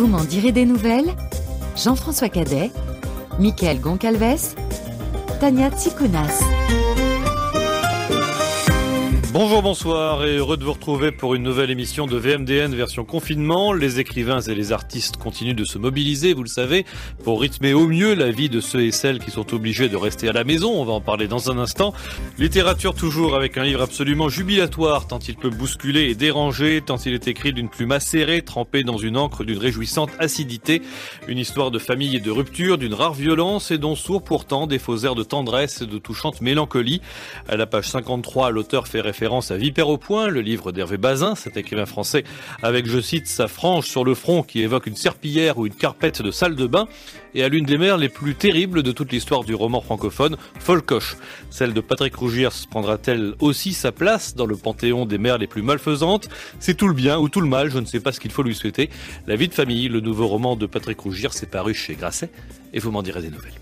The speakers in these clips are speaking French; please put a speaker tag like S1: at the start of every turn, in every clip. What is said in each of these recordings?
S1: Vous m'en direz des nouvelles? Jean-François Cadet, Mickaël Goncalves, Tania Tsikounas.
S2: Bonjour, bonsoir et heureux de vous retrouver pour une nouvelle émission de VMDN version confinement. Les écrivains et les artistes continuent de se mobiliser, vous le savez, pour rythmer au mieux la vie de ceux et celles qui sont obligés de rester à la maison. On va en parler dans un instant. Littérature toujours avec un livre absolument jubilatoire, tant il peut bousculer et déranger, tant il est écrit d'une plume acérée, trempée dans une encre d'une réjouissante acidité. Une histoire de famille et de rupture, d'une rare violence et dont sourd pourtant des faux airs de tendresse et de touchante mélancolie. À la page 53, l'auteur fait référence à Vipère au point, le livre d'Hervé Bazin, cet écrivain français, avec, je cite, sa frange sur le front qui évoque une serpillière ou une carpette de salle de bain, et à l'une des mers les plus terribles de toute l'histoire du roman francophone, Folcoche. Celle de Patrick Rougiers prendra-t-elle aussi sa place dans le panthéon des mers les plus malfaisantes? C'est tout le bien ou tout le mal, je ne sais pas ce qu'il faut lui souhaiter. La vie de famille, le nouveau roman de Patrick Rougiers, est paru chez Grasset, et vous m'en direz des nouvelles.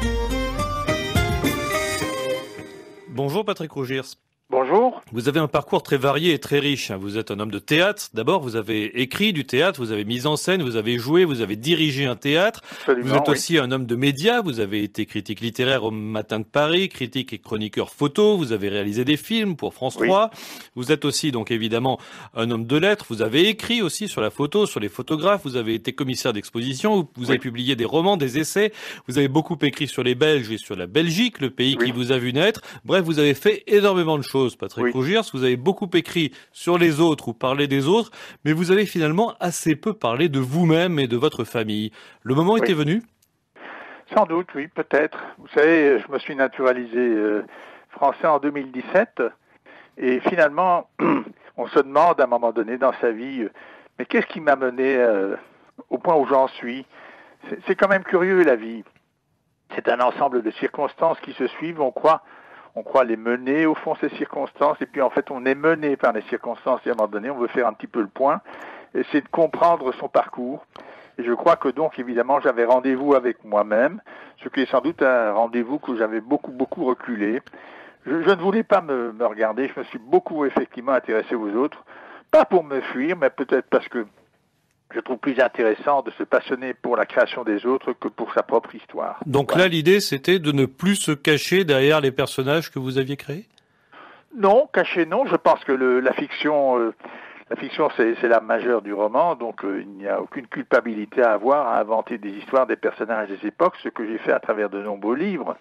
S2: Bonjour Patrick Rougiers.
S3: Bonjour.
S2: Vous avez un parcours très varié et très riche. Vous êtes un homme de théâtre. D'abord, vous avez écrit du théâtre, vous avez mis en scène, vous avez joué, vous avez dirigé un théâtre.
S3: Absolument,
S2: vous êtes aussi un homme de médias. Vous avez été critique littéraire au Matin de Paris, critique et chroniqueur photo. Vous avez réalisé des films pour France 3. Vous êtes aussi, donc évidemment, un homme de lettres. Vous avez écrit aussi sur la photo, sur les photographes. Vous avez été commissaire d'exposition. Vous avez publié des romans, des essais. Vous avez beaucoup écrit sur les Belges et sur la Belgique, le pays qui vous a vu naître. Bref, vous avez fait énormément de choses, Patrick Rougiers. Vous avez beaucoup écrit sur les autres ou parlé des autres, mais vous avez finalement assez peu parlé de vous-même et de votre famille. Le moment était venu?
S3: Sans doute, oui, peut-être. Vous savez, je me suis naturalisé français en 2017, et finalement, on se demande à un moment donné dans sa vie, mais qu'est-ce qui m'a mené au point où j'en suis? C'est quand même curieux, la vie. C'est un ensemble de circonstances qui se suivent, on croit les mener, au fond, ces circonstances, et puis en fait, on est mené par les circonstances, et à un moment donné, on veut faire un petit peu le point, et c'est de comprendre son parcours. Et je crois que donc, évidemment, j'avais rendez-vous avec moi-même, ce qui est sans doute un rendez-vous que j'avais beaucoup reculé. Je ne voulais pas me regarder, je me suis beaucoup, effectivement, intéressé aux autres, pas pour me fuir, mais peut-être parce que je trouve plus intéressant de se passionner pour la création des autres que pour sa propre histoire.
S2: Donc là, l'idée, c'était de ne plus se cacher derrière les personnages que vous aviez créés?
S3: Non, cacher, non. Je pense que la fiction, c'est l'âme majeure du roman, donc il n'y a aucune culpabilité à avoir à inventer des histoires, des personnages, des époques, ce que j'ai fait à travers de nombreux livres.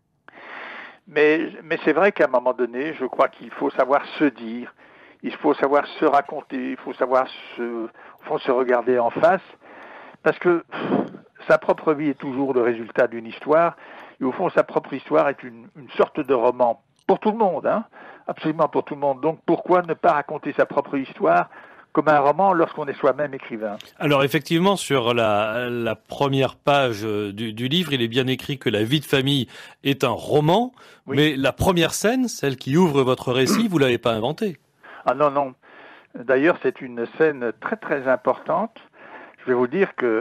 S3: Mais c'est vrai qu'à un moment donné, je crois qu'il faut savoir se dire, il faut savoir se raconter, il faut savoir se regarder en face, parce que sa propre vie est toujours le résultat d'une histoire, et au fond, sa propre histoire est une sorte de roman pour tout le monde, hein, absolument pour tout le monde. Donc pourquoi ne pas raconter sa propre histoire comme un roman lorsqu'on est soi-même écrivain?
S2: Alors effectivement, sur la première page du livre, il est bien écrit que la vie de famille est un roman, mais la première scène, celle qui ouvre votre récit, vous l'avez pas inventée.
S3: Ah non. D'ailleurs, c'est une scène très importante. Je vais vous dire que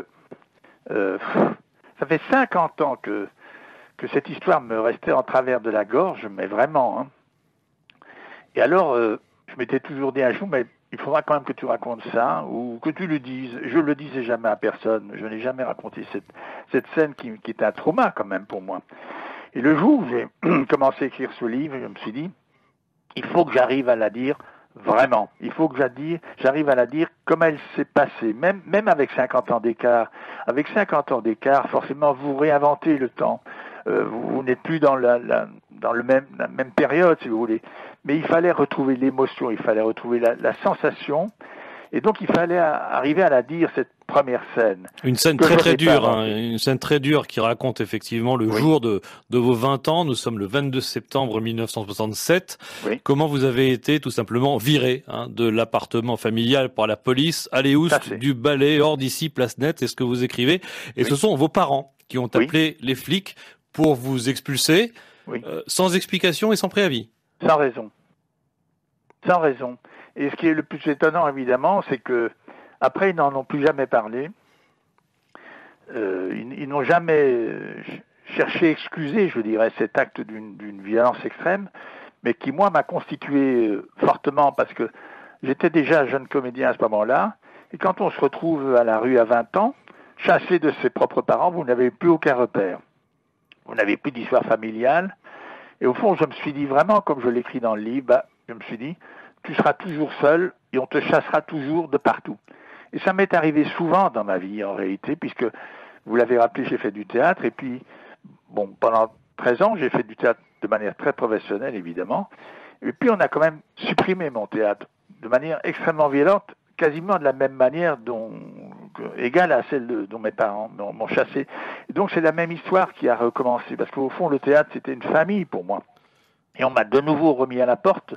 S3: ça fait 50 ans que cette histoire me restait en travers de la gorge, mais vraiment. Hein. Et alors, je m'étais toujours dit un jour, mais il faudra quand même que tu racontes ça, ou que tu le dises. Je le disais jamais à personne. Je n'ai jamais raconté cette scène qui est un trauma quand même pour moi. Et le jour où j'ai commencé à écrire ce livre, je me suis dit, il faut que j'arrive à la dire vraiment. Il faut que j'arrive à la dire comme elle s'est passée, même avec 50 ans d'écart. Avec 50 ans d'écart, forcément, vous réinventez le temps. Vous n'êtes plus dans la même période, si vous voulez. Mais il fallait retrouver l'émotion, il fallait retrouver la sensation. Et donc, il fallait arriver à la dire, cette première scène.
S2: Une scène très dure, une scène très dure qui raconte effectivement le jour de vos 20 ans. Nous sommes le 22 septembre 1967. Comment vous avez été tout simplement viré de l'appartement familial par la police, à l'Éoust, du balai, hors d'ici, place nette, c'est ce que vous écrivez. Et ce sont vos parents qui ont appelé les flics pour vous expulser, sans explication et sans préavis.
S3: Sans raison. Et ce qui est le plus étonnant, évidemment, c'est que après, ils n'en ont plus jamais parlé. Ils n'ont jamais cherché à excuser, je dirais, cet acte d'une violence extrême, mais qui, moi, m'a constitué fortement, parce que j'étais déjà jeune comédien à ce moment-là, Et quand on se retrouve à la rue à 20 ans, chassé de ses propres parents, vous n'avez plus aucun repère. Vous n'avez plus d'histoire familiale. Et au fond, je me suis dit vraiment, comme je l'écris dans le livre, je me suis dit, tu seras toujours seul et on te chassera toujours de partout. Et ça m'est arrivé souvent dans ma vie, en réalité, puisque, vous l'avez rappelé, j'ai fait du théâtre. Et puis, bon, pendant 13 ans, j'ai fait du théâtre de manière très professionnelle, évidemment. Et puis, on a quand même supprimé mon théâtre de manière extrêmement violente, quasiment de la même manière égale à celle dont mes parents m'ont chassé. Et donc, c'est la même histoire qui a recommencé. Parce qu'au fond, le théâtre, c'était une famille pour moi. Et on m'a de nouveau remis à la porte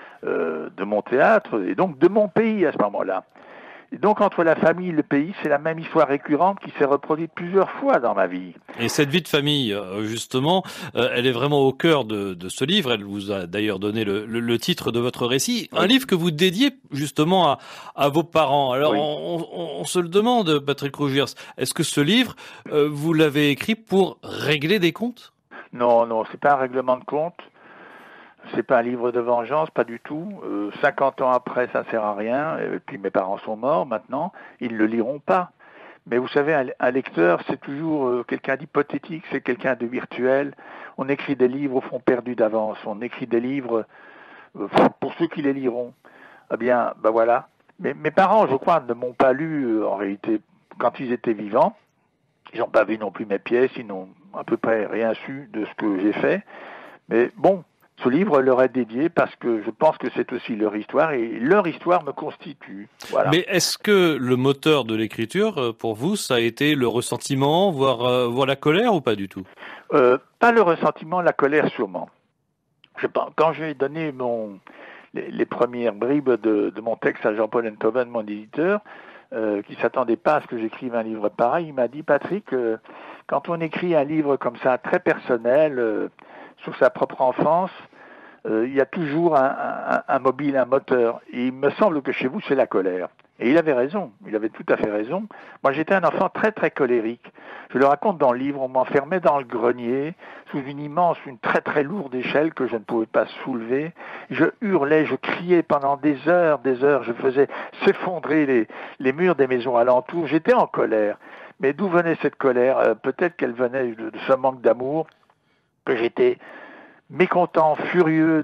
S3: de mon théâtre, et donc de mon pays à ce moment-là. Et donc, entre la famille et le pays, c'est la même histoire récurrente qui s'est reproduite plusieurs fois dans ma vie.
S2: Et cette vie de famille, justement, elle est vraiment au cœur de ce livre. Elle vous a d'ailleurs donné le titre de votre récit. Oui. Un livre que vous dédiez justement à vos parents. Alors, oui. on se le demande, Patrick Rougiers, est-ce que ce livre, vous l'avez écrit pour régler des comptes ?
S3: Non, c'est pas un règlement de compte. C'est pas un livre de vengeance, pas du tout. 50 ans après, ça sert à rien. Et puis mes parents sont morts maintenant, ils ne le liront pas. Mais vous savez, un lecteur, c'est toujours quelqu'un d'hypothétique, c'est quelqu'un de virtuel. On écrit des livres au fond perdus d'avance. On écrit des livres pour ceux qui les liront. Eh bien, voilà. Mais mes parents, je crois, ne m'ont pas lu en réalité quand ils étaient vivants. Ils n'ont pas vu non plus mes pièces, ils n'ont à peu près rien su de ce que j'ai fait. Mais bon, ce livre leur est dédié parce que je pense que c'est aussi leur histoire et leur histoire me constitue. Voilà.
S2: Mais est-ce que le moteur de l'écriture, pour vous, ça a été le ressentiment, voire la colère ou pas du tout ?
S3: Pas le ressentiment, la colère sûrement. Quand j'ai donné les premières bribes de mon texte à Jean-Paul Enthoven, mon éditeur, qui s'attendait pas à ce que j'écrive un livre pareil, il m'a dit, Patrick, quand on écrit un livre comme ça, très personnel, sur sa propre enfance, il y a toujours un mobile, un moteur. Et il me semble que chez vous, c'est la colère. Et il avait raison, il avait tout à fait raison. Moi, j'étais un enfant très, très colérique. Je le raconte dans le livre, on m'enfermait dans le grenier, sous une très, très lourde échelle que je ne pouvais pas soulever. Je hurlais, je criais pendant des heures, je faisais s'effondrer les murs des maisons alentours. J'étais en colère. Mais d'où venait cette colère ? Peut-être qu'elle venait de ce manque d'amour, que j'étais mécontent, furieux,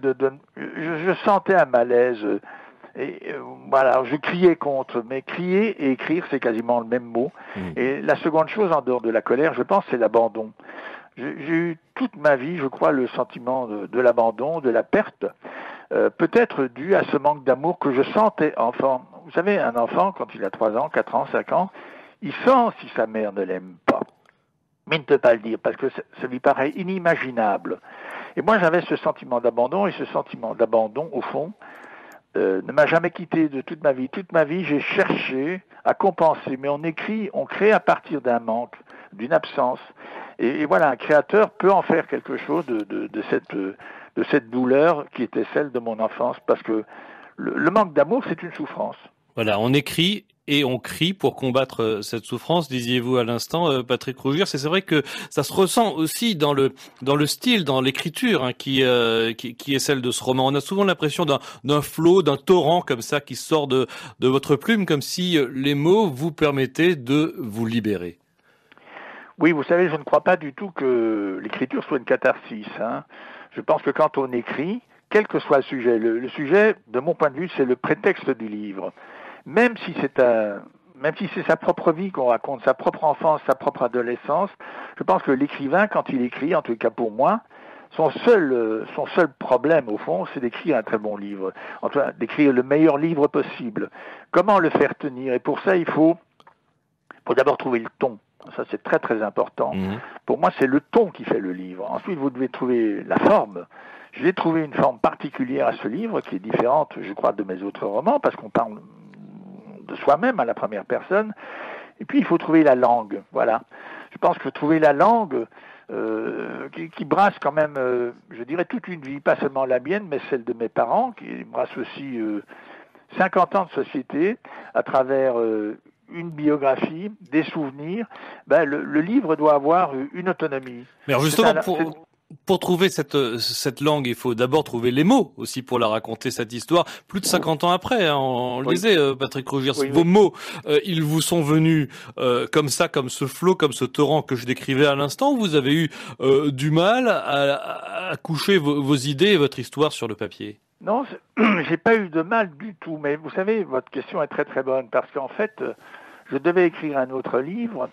S3: je sentais un malaise, et voilà, je criais contre, mais crier et écrire, c'est quasiment le même mot. Et la seconde chose, en dehors de la colère, je pense, c'est l'abandon. J'ai eu toute ma vie, je crois, le sentiment de l'abandon, de la perte, peut-être dû à ce manque d'amour que je sentais enfant. Vous savez, un enfant, quand il a 3 ans, 4 ans, 5 ans, il sent si sa mère ne l'aime pas. Mais il ne peut pas le dire, parce que ça lui paraît inimaginable. Et moi, j'avais ce sentiment d'abandon, et ce sentiment d'abandon, au fond, ne m'a jamais quitté de toute ma vie. Toute ma vie, j'ai cherché à compenser, mais on crée à partir d'un manque, d'une absence. Et voilà, un créateur peut en faire quelque chose de cette douleur qui était celle de mon enfance, parce que le manque d'amour, c'est une souffrance.
S2: Voilà, on écrit et on crie pour combattre cette souffrance, disiez-vous à l'instant, Patrick Rougiers. C'est vrai que ça se ressent aussi dans le style, dans l'écriture, qui est celle de ce roman. On a souvent l'impression d'un flot, d'un torrent comme ça qui sort de votre plume, comme si les mots vous permettaient de vous libérer.
S3: Oui, vous savez, je ne crois pas du tout que l'écriture soit une catharsis. Je pense que quand on écrit, quel que soit le sujet, de mon point de vue, c'est le prétexte du livre. Même si c'est sa propre vie qu'on raconte, sa propre enfance, sa propre adolescence, je pense que l'écrivain, quand il écrit, en tout cas pour moi, son seul problème, au fond, c'est d'écrire un très bon livre. En tout cas, d'écrire le meilleur livre possible. Comment le faire tenir ? Et pour ça, il faut d'abord trouver le ton. Ça, c'est très, très important. Pour moi, c'est le ton qui fait le livre. Ensuite, vous devez trouver la forme. J'ai trouvé une forme particulière à ce livre qui est différente, je crois, de mes autres romans, parce qu'on parle de soi-même à la première personne. Et puis, il faut trouver la langue. Voilà. Je pense que trouver la langue qui brasse quand même, je dirais, toute une vie, pas seulement la mienne, mais celle de mes parents, qui brasse aussi 50 ans de société à travers une biographie, des souvenirs. Le livre doit avoir une autonomie.
S2: Mais alors justement, pour trouver cette langue, il faut d'abord trouver les mots aussi pour la raconter, cette histoire. Plus de 50 ans après, hein, on le disait, Patrick Rogier, vos mots, ils vous sont venus comme ça, comme ce flot, comme ce torrent que je décrivais à l'instant. Vous avez eu du mal à coucher vos idées et votre histoire sur le papier?
S3: Non, j'ai pas eu de mal du tout. Mais vous savez, votre question est très très bonne parce qu'en fait, je devais écrire un autre livre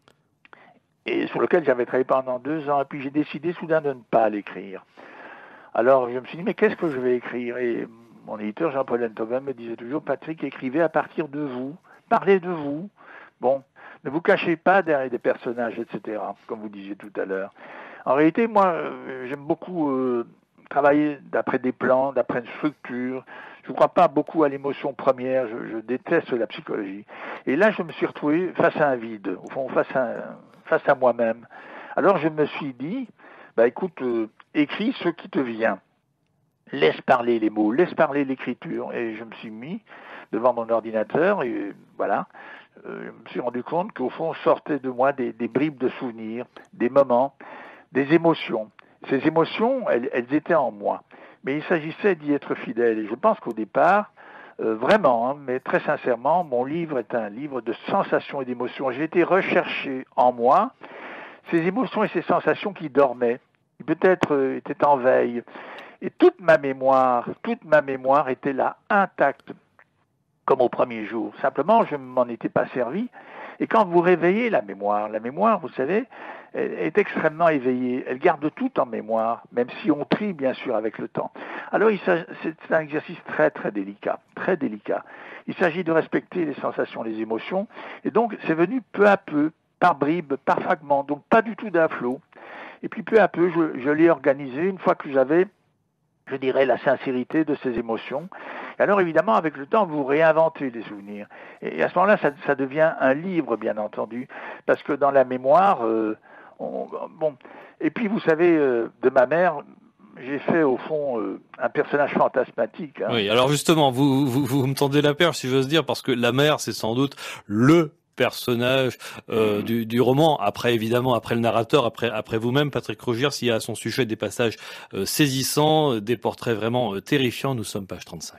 S3: et sur lequel j'avais travaillé pendant 2 ans, et puis j'ai décidé soudain de ne pas l'écrire. Alors je me suis dit, mais qu'est-ce que je vais écrire? Et mon éditeur Jean-Paul Enthoven me disait toujours, Patrick, écrivez à partir de vous, parlez de vous. Bon, ne vous cachez pas derrière des personnages, etc., comme vous disiez tout à l'heure. En réalité, moi, j'aime beaucoup travailler d'après des plans, d'après une structure. Je ne crois pas beaucoup à l'émotion première, je déteste la psychologie. Et là, je me suis retrouvé face à un vide, au fond, face à moi-même. Alors je me suis dit, écoute, écris ce qui te vient. Laisse parler les mots, laisse parler l'écriture. Et je me suis mis devant mon ordinateur et voilà, je me suis rendu compte qu'au fond sortaient de moi des bribes de souvenirs, des moments, des émotions. Ces émotions, elles étaient en moi. Mais il s'agissait d'y être fidèle. Et je pense qu'au départ, vraiment, hein, mais très sincèrement, mon livre est un livre de sensations et d'émotions. J'ai été rechercher en moi ces émotions et ces sensations qui dormaient, qui peut-être étaient en veille. Et toute ma mémoire était là, intacte, comme au premier jour. Simplement, je ne m'en étais pas servi. Et quand vous réveillez la mémoire, vous savez, elle est extrêmement éveillée. Elle garde tout en mémoire, même si on trie, bien sûr, avec le temps. Alors, c'est un exercice très, très délicat, très délicat. Il s'agit de respecter les sensations, les émotions. Et donc, c'est venu peu à peu, par bribes, par fragments, donc pas du tout d'un flot. Et puis, peu à peu, je l'ai organisé une fois que j'avais, je dirais, la sincérité de ces émotions. Et alors, évidemment, avec le temps, vous réinventez les souvenirs. Et à ce moment-là, ça devient un livre, bien entendu, parce que dans la mémoire, Et puis, vous savez, de ma mère, j'ai fait, au fond, un personnage fantasmatique. Hein.
S2: Oui, alors justement, vous me tendez la perche, si j'ose dire, parce que la mère, c'est sans doute le personnage du roman, après évidemment, après le narrateur, après vous-même, Patrick Rogier, s'il y a à son sujet des passages saisissants, des portraits vraiment terrifiants. Nous sommes page 35.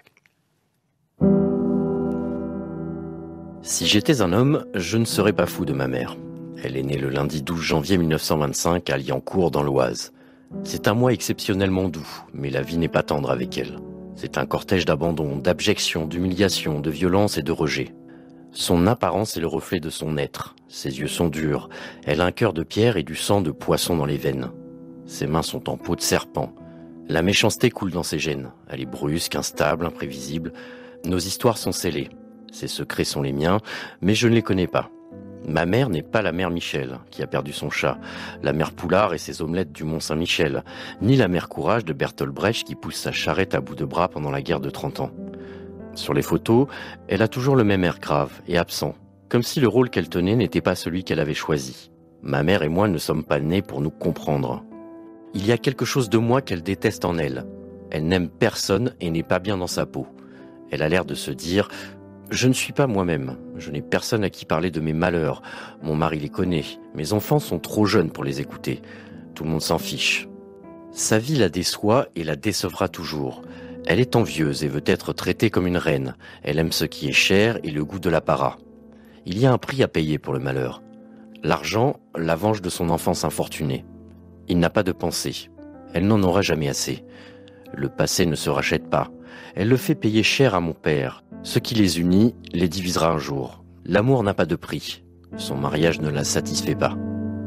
S4: Si j'étais un homme, je ne serais pas fou de ma mère. Elle est née le lundi 12 janvier 1925 à Liancourt dans l'Oise. C'est un mois exceptionnellement doux, mais la vie n'est pas tendre avec elle. C'est un cortège d'abandon, d'abjection, d'humiliation, de violence et de rejet. Son apparence est le reflet de son être. Ses yeux sont durs. Elle a un cœur de pierre et du sang de poisson dans les veines. Ses mains sont en peau de serpent. La méchanceté coule dans ses gènes. Elle est brusque, instable, imprévisible. Nos histoires sont scellées. Ses secrets sont les miens, mais je ne les connais pas. Ma mère n'est pas la mère Michel, qui a perdu son chat, la mère Poulard et ses omelettes du Mont-Saint-Michel, ni la mère Courage de Bertolt Brecht qui pousse sa charrette à bout de bras pendant la guerre de 30 ans. Sur les photos, elle a toujours le même air grave et absent, comme si le rôle qu'elle tenait n'était pas celui qu'elle avait choisi. Ma mère et moi ne sommes pas nés pour nous comprendre. Il y a quelque chose de moi qu'elle déteste en elle. Elle n'aime personne et n'est pas bien dans sa peau. Elle a l'air de se dire... Je ne suis pas moi-même. Je n'ai personne à qui parler de mes malheurs. Mon mari les connaît. Mes enfants sont trop jeunes pour les écouter. Tout le monde s'en fiche. Sa vie la déçoit et la décevra toujours. Elle est envieuse et veut être traitée comme une reine. Elle aime ce qui est cher et le goût de l'apparat. Il y a un prix à payer pour le malheur. L'argent la venge de son enfance infortunée. Il n'a pas de pensée. Elle n'en aura jamais assez. Le passé ne se rachète pas. Elle le fait payer cher à mon père. Ce qui les unit les divisera un jour. L'amour n'a pas de prix. Son mariage ne la satisfait pas.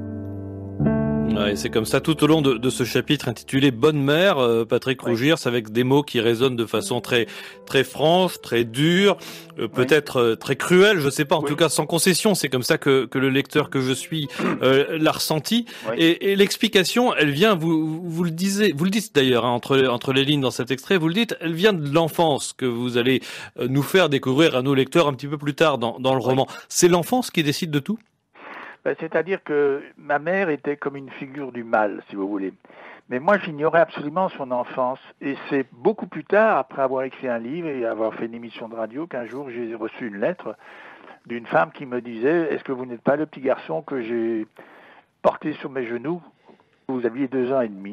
S2: Ouais, c'est comme ça tout au long de ce chapitre intitulé Bonne mère, Patrick Rogier, avec des mots qui résonnent de façon très très franche, très dure, peut-être très cruelle, je sais pas, en tout cas sans concession. C'est comme ça que le lecteur que je suis l'a ressenti. Et l'explication, elle vient, vous le dites d'ailleurs hein, entre les lignes dans cet extrait, vous le dites, elle vient de l'enfance que vous allez nous faire découvrir à nos lecteurs un petit peu plus tard dans le roman. C'est l'enfance qui décide de tout?
S3: C'est-à-dire que ma mère était comme une figure du mal, si vous voulez. Mais moi, j'ignorais absolument son enfance. Et c'est beaucoup plus tard, après avoir écrit un livre et avoir fait une émission de radio, qu'un jour, j'ai reçu une lettre d'une femme qui me disait « Est-ce que vous n'êtes pas le petit garçon que j'ai porté sur mes genoux ? Vous aviez 2 ans et demi. »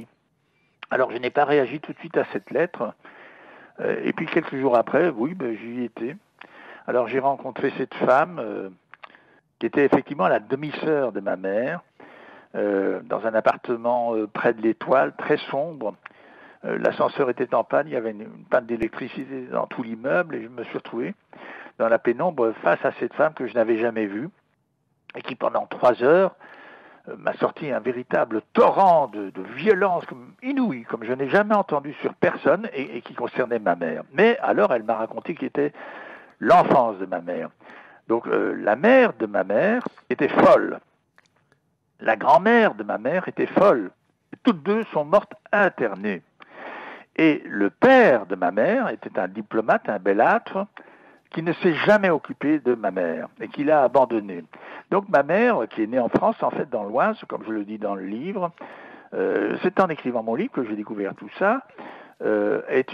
S3: Alors je n'ai pas réagi tout de suite à cette lettre. Et puis quelques jours après, oui, j'y étais. Alors j'ai rencontré cette femme qui était effectivement la demi-sœur de ma mère, dans un appartement près de l'Étoile, très sombre. L'ascenseur était en panne, il y avait une panne d'électricité dans tout l'immeuble et je me suis retrouvé dans la pénombre face à cette femme que je n'avais jamais vue et qui pendant 3 heures m'a sorti un véritable torrent de violence inouïe, comme je n'ai jamais entendu sur personne et qui concernait ma mère. Mais alors elle m'a raconté qui était l'enfance de ma mère. Donc la mère de ma mère était folle. La grand-mère de ma mère était folle. Toutes deux sont mortes internées. Et le père de ma mère était un diplomate, un bellâtre, qui ne s'est jamais occupé de ma mère et qui l'a abandonnée. Donc ma mère, qui est née en France, en fait dans l'Oise, comme je le dis dans le livre, c'est en écrivant mon livre que j'ai découvert tout ça, a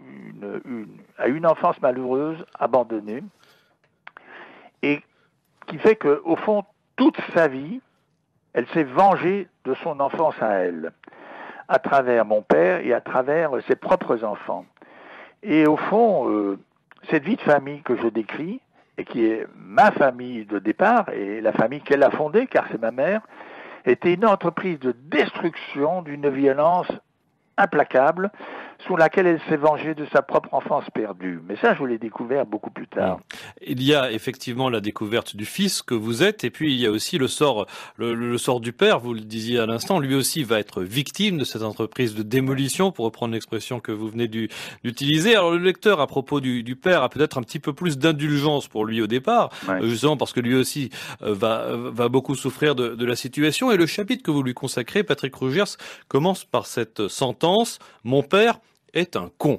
S3: une enfance malheureuse, abandonnée, et qui fait qu'au fond, toute sa vie, elle s'est vengée de son enfance à elle, à travers mon père et à travers ses propres enfants. Et au fond, cette vie de famille que je décris, et qui est ma famille de départ, et la famille qu'elle a fondée, car c'est ma mère, était une entreprise de destruction d'une violence implacable, sous laquelle elle s'est vengée de sa propre enfance perdue. Mais ça, je l'ai découvert beaucoup plus tard.
S2: Il y a effectivement la découverte du fils que vous êtes, et puis il y a aussi le sort du père, vous le disiez à l'instant, lui aussi va être victime de cette entreprise de démolition, pour reprendre l'expression que vous venez d'utiliser. Alors le lecteur, à propos du père, a peut-être un petit peu plus d'indulgence pour lui au départ, justement parce que lui aussi va beaucoup souffrir de la situation, et le chapitre que vous lui consacrez, Patrick Rougers, commence par cette sentence: mon père est un con.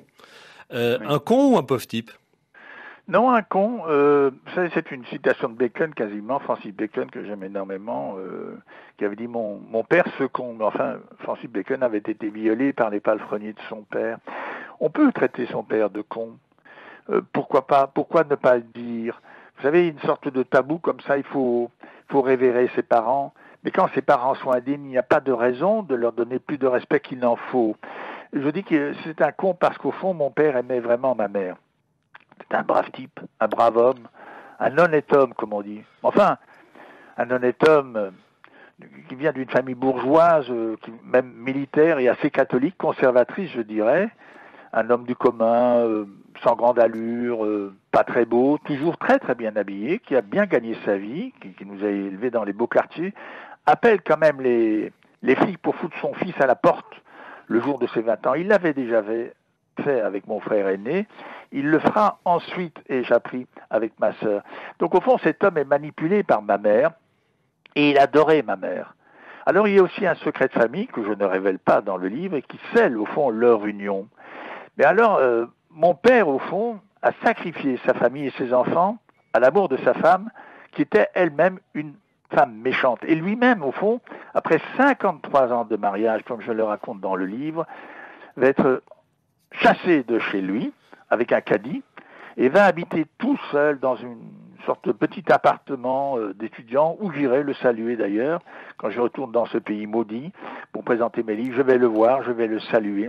S2: Un con ou un pauvre type?
S3: Non, un con, c'est une citation de Bacon quasiment, Francis Bacon, que j'aime énormément, qui avait dit mon père ce con. Enfin, Francis Bacon avait été violé par les palefreniers de son père. On peut traiter son père de con. Pourquoi pas? Pourquoi ne pas le dire? Vous savez, une sorte de tabou comme ça, il faut révérer ses parents. Mais quand ses parents sont indignes, il n'y a pas de raison de leur donner plus de respect qu'il n'en faut. Je dis que c'est un con parce qu'au fond, mon père aimait vraiment ma mère. C'est un brave type, un brave homme, un honnête homme, comme on dit. Enfin, un honnête homme qui vient d'une famille bourgeoise, même militaire et assez catholique, conservatrice, je dirais. Un homme du commun, sans grande allure, pas très beau, toujours très très bien habillé, qui a bien gagné sa vie, qui nous a élevés dans les beaux quartiers, appelle quand même les flics pour foutre son fils à la porte le jour de ses 20 ans. Il l'avait déjà fait avec mon frère aîné, il le fera ensuite, et j'appris, avec ma sœur. Donc au fond, cet homme est manipulé par ma mère, et il adorait ma mère. Alors il y a aussi un secret de famille que je ne révèle pas dans le livre, et qui scelle au fond leur union. Mais alors, mon père, au fond, a sacrifié sa famille et ses enfants à l'amour de sa femme, qui était elle-même une femme méchante. Et lui-même, au fond, après 53 ans de mariage, comme je le raconte dans le livre, va être chassé de chez lui, avec un caddie, et va habiter tout seul dans une sorte de petit appartement d'étudiant, où j'irai le saluer d'ailleurs, quand je retourne dans ce pays maudit, pour présenter mes livres. Je vais le voir, je vais le saluer.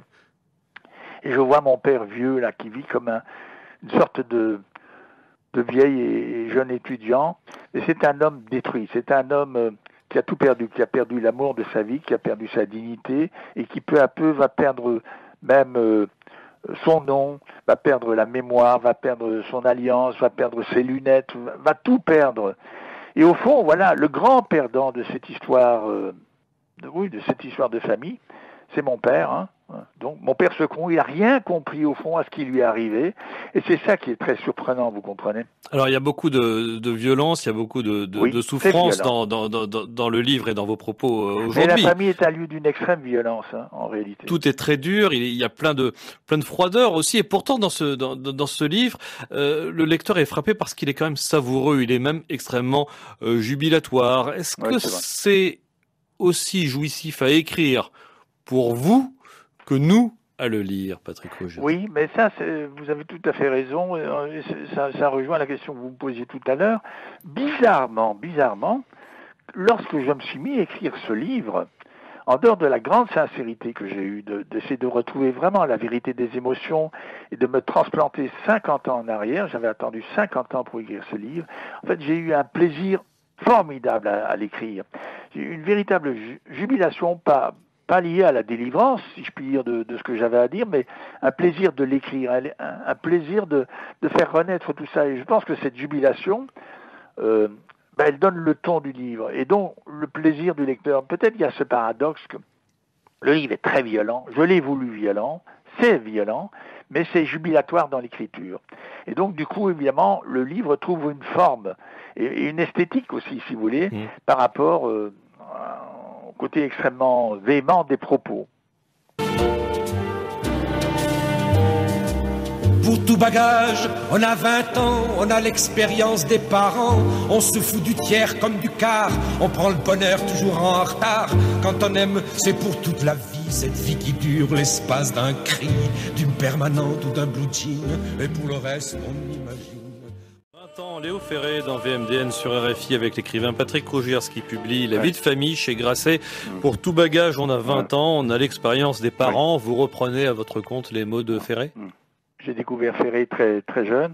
S3: Et je vois mon père vieux, là, qui vit comme une sorte de vieil et jeune étudiant. Et c'est un homme détruit. C'est un homme qui a tout perdu, qui a perdu l'amour de sa vie, qui a perdu sa dignité, et qui peu à peu va perdre même son nom, va perdre la mémoire, va perdre son alliance, va perdre ses lunettes, va tout perdre. Et au fond, voilà, le grand perdant de cette histoire, de cette histoire de famille, c'est mon père, hein. Donc mon père ce con, il n'a rien compris au fond à ce qui lui est arrivé, et c'est ça qui est très surprenant, vous comprenez.
S2: Alors il y a beaucoup de violence, il y a beaucoup de souffrance dans le livre et dans vos propos aujourd'hui.
S3: Mais la famille est un lieu d'une extrême violence, hein, en réalité.
S2: Tout est très dur, il y a plein de froideur aussi, et pourtant dans ce livre, le lecteur est frappé parce qu'il est quand même savoureux, il est même extrêmement jubilatoire. Est-ce que c'est aussi jouissif à écrire pour vous que nous à le lire, Patrick Rougers?
S3: Oui, mais ça, vous avez tout à fait raison. Ça rejoint la question que vous me posiez tout à l'heure. Bizarrement, lorsque je me suis mis à écrire ce livre, en dehors de la grande sincérité que j'ai eue, d'essayer de retrouver vraiment la vérité des émotions et de me transplanter 50 ans en arrière, j'avais attendu 50 ans pour écrire ce livre, en fait j'ai eu un plaisir formidable à l'écrire. J'ai eu une véritable jubilation, pas liée à la délivrance, si je puis dire, de ce que j'avais à dire, mais un plaisir de l'écrire, un plaisir de faire renaître tout ça. Et je pense que cette jubilation, elle donne le ton du livre et donc le plaisir du lecteur. Peut-être qu'il y a ce paradoxe que le livre est très violent, je l'ai voulu violent, c'est violent, mais c'est jubilatoire dans l'écriture. Et donc du coup, évidemment, le livre trouve une forme et une esthétique aussi, si vous voulez, par rapport au côté extrêmement véhément des propos.
S5: Pour tout bagage, on a 20 ans, on a l'expérience des parents. On se fout du tiers comme du quart, on prend le bonheur toujours en retard. Quand on aime, c'est pour toute la vie, cette vie qui dure l'espace d'un cri, d'une permanente ou d'un blue jean. Et pour le reste, on imagine.
S2: 20 ans, Léo Ferré dans VMDN sur RFI avec l'écrivain Patrick Rougiers qui publie La vie de famille chez Grasset. Pour tout bagage, on a 20 ans, on a l'expérience des parents. Vous reprenez à votre compte les mots de Ferré ?
S3: J'ai découvert Ferré très, très jeune.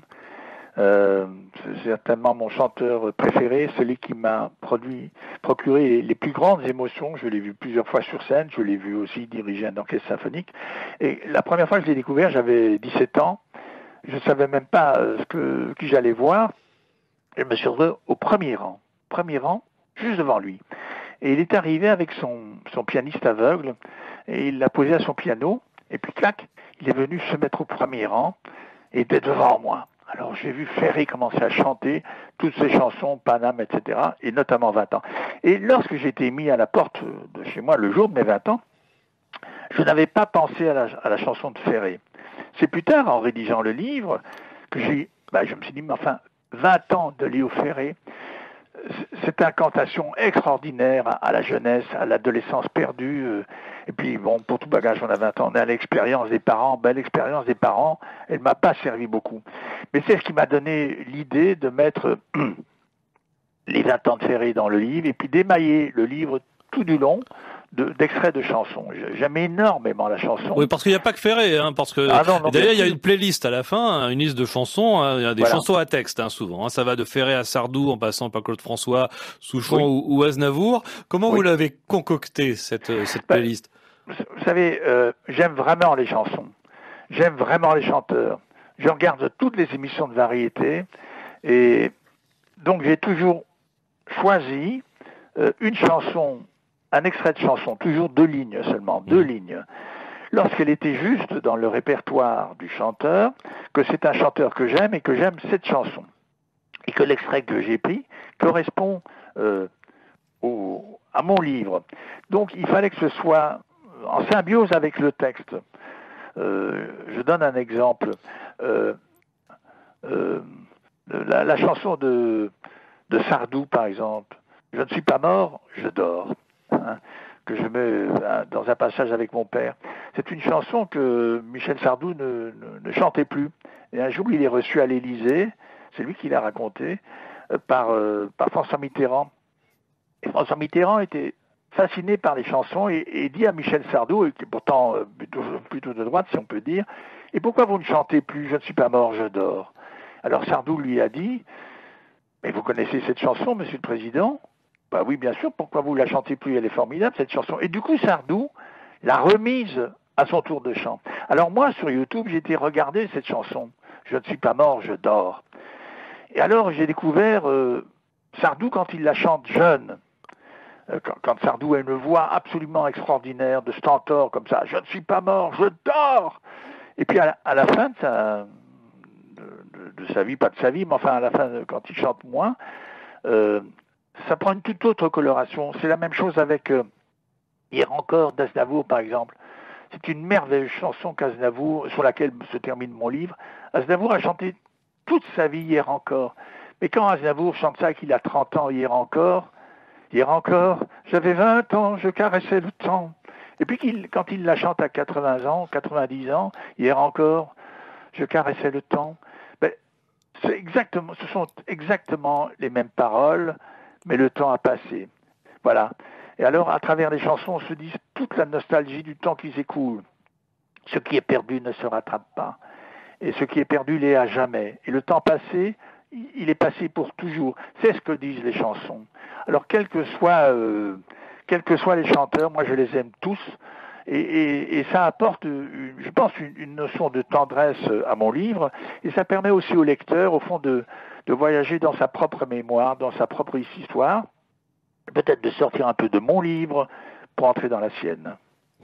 S3: C'est certainement mon chanteur préféré, celui qui m'a procuré les plus grandes émotions. Je l'ai vu plusieurs fois sur scène, je l'ai vu aussi diriger un orchestre symphonique. Et la première fois que je l'ai découvert, j'avais 17 ans. Je ne savais même pas qui j'allais voir. Je me suis retrouvé au premier rang, juste devant lui. Et il est arrivé avec son pianiste aveugle, et il l'a posé à son piano, et puis clac, il est venu se mettre au premier rang, et était devant moi. Alors j'ai vu Ferré commencer à chanter toutes ses chansons, Paname, etc., et notamment 20 ans. Et lorsque j'ai été mis à la porte de chez moi le jour de mes 20 ans, je n'avais pas pensé à la chanson de Ferré. C'est plus tard, en rédigeant le livre, que je me suis dit, mais enfin, 20 ans de Léo Ferré, cette incantation extraordinaire à la jeunesse, à l'adolescence perdue. Et puis, bon, pour tout bagage, on a 20 ans, on a l'expérience des parents. L'expérience des parents, elle ne m'a pas servi beaucoup. Mais c'est ce qui m'a donné l'idée de mettre les 20 ans de Ferré dans le livre et puis d'émailler le livre tout du long d'extraits de chansons. J'aime énormément la chanson.
S2: Oui, parce qu'il n'y a pas que Ferré, parce que d'ailleurs il y a une playlist à la fin, une liste de chansons, il y a des chansons à texte souvent. Ça va de Ferré à Sardou, en passant par Claude François, Souchon ou Aznavour. Comment vous l'avez concocté cette playlist?
S3: Vous savez, j'aime vraiment les chansons. J'aime vraiment les chanteurs. Je regarde toutes les émissions de variété et donc j'ai toujours choisi une chanson, un extrait de chanson, toujours 2 lignes seulement, 2 lignes, lorsqu'elle était juste dans le répertoire du chanteur, que c'est un chanteur que j'aime et que j'aime cette chanson, et que l'extrait que j'ai pris correspond à mon livre. Donc il fallait que ce soit en symbiose avec le texte. Je donne un exemple. La chanson de Sardou, par exemple, « Je ne suis pas mort, je dors », que je mets dans un passage avec mon père. C'est une chanson que Michel Sardou ne chantait plus. Et un jour, il est reçu à l'Élysée, c'est lui qui l'a raconté, par François Mitterrand. Et François Mitterrand était fasciné par les chansons et dit à Michel Sardou, qui est pourtant plutôt de droite, si on peut dire, « Et pourquoi vous ne chantez plus « Je ne suis pas mort, je dors » ?» Alors Sardou lui a dit, « Mais vous connaissez cette chanson, Monsieur le Président ?» Bah oui, bien sûr, pourquoi vous la chantez plus? Elle est formidable, cette chanson. Et du coup, Sardou l'a remise à son tour de chant. Alors moi, sur YouTube, j'ai été regarder cette chanson. Je ne suis pas mort, je dors. Et alors, j'ai découvert Sardou quand il la chante jeune. Quand Sardou a une voix absolument extraordinaire, de stentor comme ça. Je ne suis pas mort, je dors. Et puis à la fin de sa vie, pas de sa vie, mais enfin à la fin, quand il chante moins, ça prend une toute autre coloration. C'est la même chose avec Hier encore d'Aznavour, par exemple. C'est une merveilleuse chanson qu'Aznavour, sur laquelle se termine mon livre. Aznavour a chanté toute sa vie Hier encore. Mais quand Aznavour chante ça qu'il a 30 ans, Hier encore, j'avais 20 ans, je caressais le temps. Et puis quand il la chante à 80 ans, 90 ans, Hier encore, je caressais le temps. Ce sont exactement les mêmes paroles, mais le temps a passé. Voilà. Et alors, à travers les chansons, on se dit toute la nostalgie du temps qui s'écoule. Ce qui est perdu ne se rattrape pas. Et ce qui est perdu l'est à jamais. Et le temps passé, il est passé pour toujours. C'est ce que disent les chansons. Alors, quels que soient les chanteurs, moi je les aime tous. Et ça apporte, je pense, une notion de tendresse à mon livre. Et ça permet aussi au lecteur, au fond, de voyager dans sa propre mémoire, dans sa propre histoire. Peut-être de sortir un peu de mon livre pour entrer dans la sienne.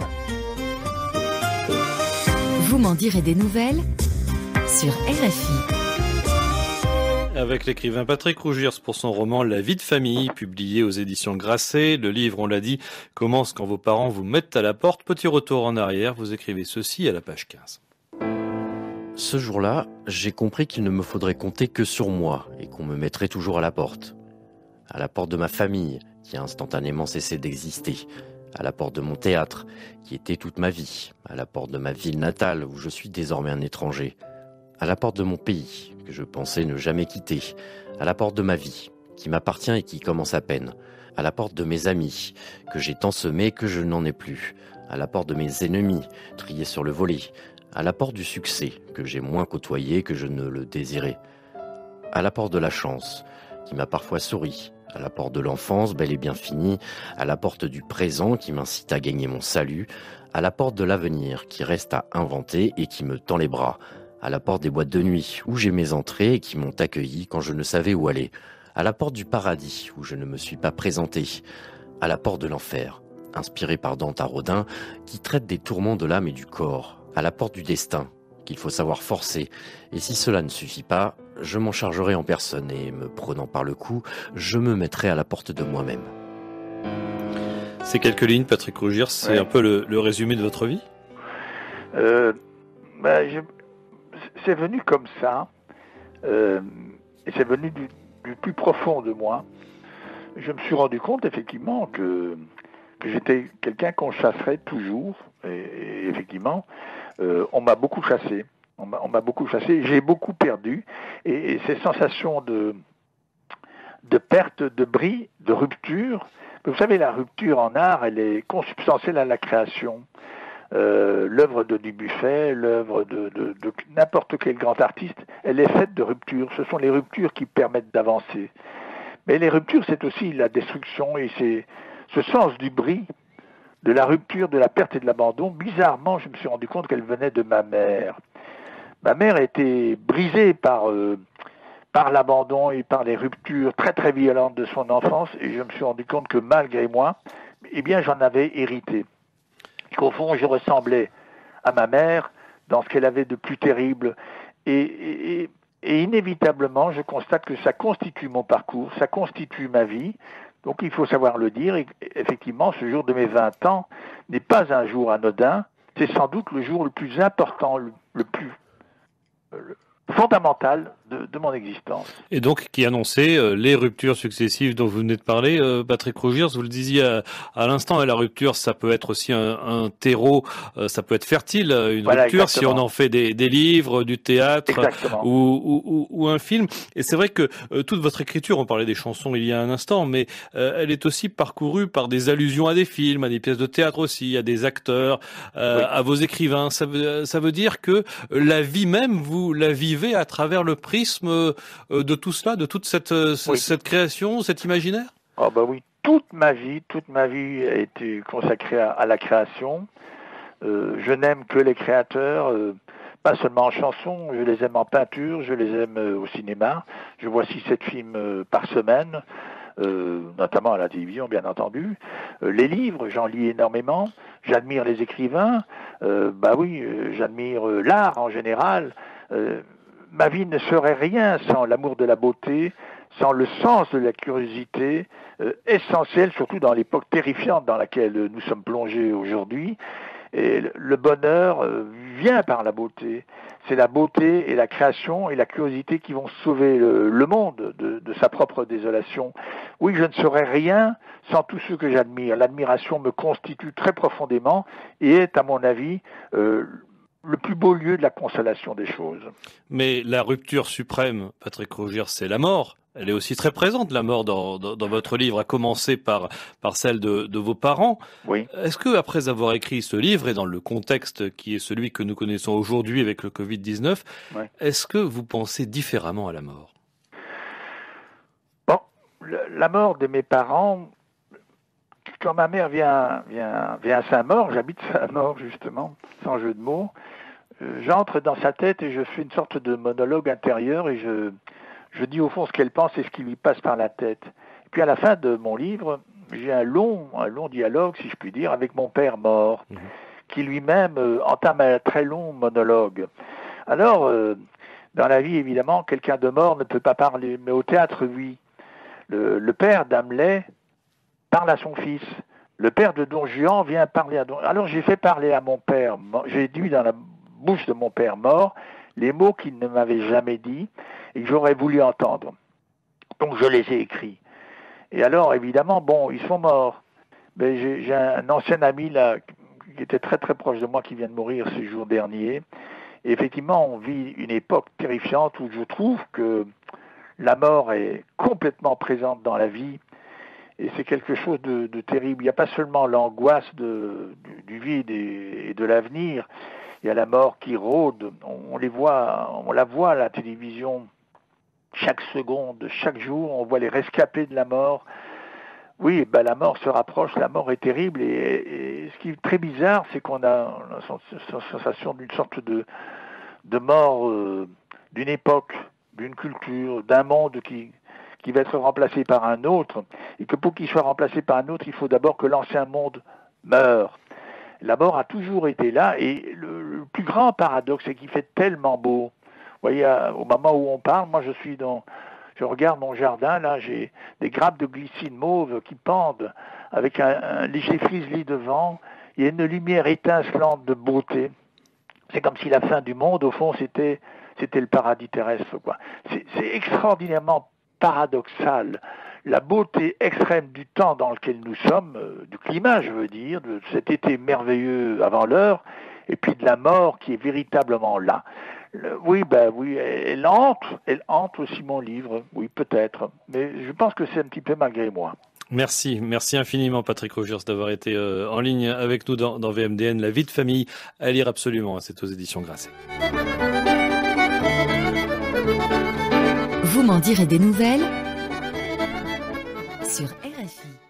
S1: Vous m'en direz des nouvelles sur RFI.
S2: Avec l'écrivain Patrick Rougirs pour son roman La vie de famille, publié aux éditions Grasset. Le livre, on l'a dit, commence quand vos parents vous mettent à la porte. Petit retour en arrière, vous écrivez ceci à la page 15.
S4: Ce jour-là, j'ai compris qu'il ne me faudrait compter que sur moi et qu'on me mettrait toujours à la porte. À la porte de ma famille, qui a instantanément cessé d'exister. À la porte de mon théâtre, qui était toute ma vie. À la porte de ma ville natale, où je suis désormais un étranger. À la porte de mon pays, que je pensais ne jamais quitter. À la porte de ma vie, qui m'appartient et qui commence à peine. À la porte de mes amis, que j'ai tant semés que je n'en ai plus. À la porte de mes ennemis, triés sur le volet. À la porte du succès, que j'ai moins côtoyé que je ne le désirais. À la porte de la chance, qui m'a parfois souri. À la porte de l'enfance, bel et bien finie. À la porte du présent, qui m'incite à gagner mon salut. À la porte de l'avenir, qui reste à inventer et qui me tend les bras. À la porte des boîtes de nuit, où j'ai mes entrées et qui m'ont accueilli quand je ne savais où aller. À la porte du paradis, où je ne me suis pas présenté. À la porte de l'enfer, inspiré par Dante à Rodin, qui traite des tourments de l'âme et du corps. À la porte du destin, qu'il faut savoir forcer. Et si cela ne suffit pas, je m'en chargerai en personne et, me prenant par le cou, je me mettrai à la porte de moi-même.
S2: Ces quelques lignes, Patrick Rougirs, c'est un peu le résumé de votre vie ?
S3: C'est venu comme ça, et c'est venu du plus profond de moi. Je me suis rendu compte effectivement que j'étais quelqu'un qu'on chasserait toujours, et effectivement, on m'a beaucoup chassé. On m'a beaucoup chassé, j'ai beaucoup perdu, et ces sensations de perte, de bris, de rupture. Vous savez, la rupture en art, elle est consubstantielle à la création. L'œuvre de Dubuffet, l'œuvre de n'importe quel grand artiste, elle est faite de ruptures. Ce sont les ruptures qui permettent d'avancer. Mais les ruptures, c'est aussi la destruction, et c'est ce sens du bris, de la rupture, de la perte et de l'abandon. Bizarrement, je me suis rendu compte qu'elle venait de ma mère. Ma mère était brisée par l'abandon et par les ruptures très très violentes de son enfance, et je me suis rendu compte que malgré moi, eh bien j'en avais hérité. Qu'au fond, je ressemblais à ma mère dans ce qu'elle avait de plus terrible. Et inévitablement, je constate que ça constitue mon parcours, ça constitue ma vie. Donc il faut savoir le dire. Et effectivement, ce jour de mes 20 ans n'est pas un jour anodin. C'est sans doute le jour le plus important, le plus fondamental de mon existence.
S2: Et donc, qui annonçait les ruptures successives dont vous venez de parler. Patrick Rougirs, vous le disiez à l'instant, la rupture, ça peut être aussi un terreau, ça peut être fertile, une rupture, exactement. Si on en fait des livres, du théâtre ou un film. Et c'est vrai que toute votre écriture, on parlait des chansons il y a un instant, mais elle est aussi parcourue par des allusions à des films, à des pièces de théâtre aussi, à des acteurs, à vos écrivains. Ça veut dire que la vie même, vous la vivez à travers le prisme de tout cela, de toute cette création, cet imaginaire?
S3: Oh bah oui, toute ma vie a été consacrée à la création. Je n'aime que les créateurs, pas seulement en chanson, je les aime en peinture, je les aime au cinéma. Je vois 6-7 films par semaine, notamment à la télévision bien entendu. Les livres, j'en lis énormément. J'admire les écrivains, j'admire l'art en général. Ma vie ne serait rien sans l'amour de la beauté, sans le sens de la curiosité, essentiel surtout dans l'époque terrifiante dans laquelle nous sommes plongés aujourd'hui. Et le bonheur vient par la beauté. C'est la beauté et la création et la curiosité qui vont sauver le monde de sa propre désolation. Oui, je ne serais rien sans tous ceux que j'admire. L'admiration me constitue très profondément et est, à mon avis, le plus beau lieu de la consolation des choses.
S2: Mais la rupture suprême, Patrick Rougir, c'est la mort. Elle est aussi très présente, la mort, dans votre livre, à commencer par celle de vos parents.
S3: Oui.
S2: Est-ce que, après avoir écrit ce livre, et dans le contexte qui est celui que nous connaissons aujourd'hui avec le Covid-19, est-ce que vous pensez différemment à la mort?
S3: Bon, la mort de mes parents, quand ma mère vient à Saint-Maur, j'habite Saint-Maur justement, sans jeu de mots, j'entre dans sa tête et je fais une sorte de monologue intérieur et je dis au fond ce qu'elle pense et ce qui lui passe par la tête. Et puis à la fin de mon livre, j'ai un long dialogue, si je puis dire, avec mon père mort, qui lui-même entame un très long monologue. Alors, dans la vie, évidemment, quelqu'un de mort ne peut pas parler, mais au théâtre, oui. Le père d'Hamlet parle à son fils. Le père de Don Juan vient parler à Don... Alors j'ai fait parler à mon père, j'ai dit dans la bouche de mon père mort les mots qu'il ne m'avait jamais dit et que j'aurais voulu entendre. Donc je les ai écrits. Et alors évidemment, bon, ils sont morts. Mais j'ai un ancien ami là qui était très très proche de moi qui vient de mourir ce jour dernier. Et effectivement, on vit une époque terrifiante où je trouve que la mort est complètement présente dans la vie. Et c'est quelque chose de terrible. Il n'y a pas seulement l'angoisse du vide et de l'avenir. Il y a la mort qui rôde. On la voit à la télévision chaque seconde, chaque jour. On voit les rescapés de la mort. Oui, ben la mort se rapproche. La mort est terrible. Et ce qui est très bizarre, c'est qu'on a la sensation d'une sorte de mort d'une époque, d'une culture, d'un monde qui va être remplacé par un autre, et que pour qu'il soit remplacé par un autre, il faut d'abord que l'ancien monde meure. La mort a toujours été là, et le plus grand paradoxe, c'est qu'il fait tellement beau. Vous voyez, au moment où on parle, moi je regarde mon jardin, là, j'ai des grappes de glycine mauve qui pendent, avec un léger frisli devant, il y a une lumière étincelante de beauté. C'est comme si la fin du monde, au fond, c'était le paradis terrestre, quoi. C'est extraordinairement paradoxal, la beauté extrême du temps dans lequel nous sommes, du climat je veux dire, de cet été merveilleux avant l'heure, et puis de la mort qui est véritablement là. Oui, elle hante aussi mon livre, oui peut-être, mais je pense que c'est un petit peu malgré moi.
S2: Merci infiniment Patrick Rougir d'avoir été en ligne avec nous dans VMDN, La vie de famille, à lire absolument, c'est aux éditions Grasset.
S1: Vous m'en direz des nouvelles sur RFI.